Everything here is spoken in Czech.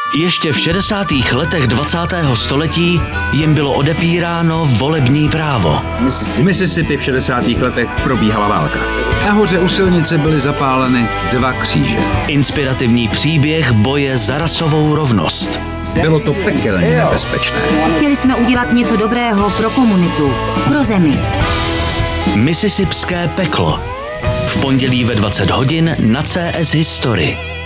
Ještě v 60. letech 20. století jim bylo odepíráno volební právo. V Mississippi v 60. letech probíhala válka. Nahoře u silnice byly zapáleny 2 kříže. Inspirativní příběh boje za rasovou rovnost. Bylo to pekelně nebezpečné. Chtěli jsme udělat něco dobrého pro komunitu, pro zemi. Mississippské peklo. V pondělí ve 20 hodin na CS History.